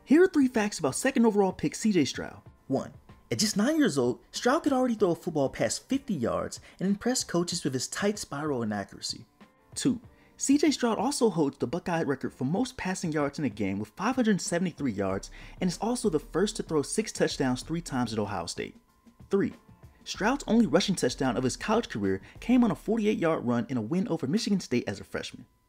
Here are 3 facts about second overall pick CJ Stroud. 1. At just 9 years old, Stroud could already throw a football past 50 yards and impress coaches with his tight spiral and accuracy. 2. CJ Stroud also holds the Buckeye record for most passing yards in a game with 573 yards and is also the first to throw 6 touchdowns 3 times at Ohio State. 3. Stroud's only rushing touchdown of his college career came on a 48-yard run in a win over Michigan State as a freshman.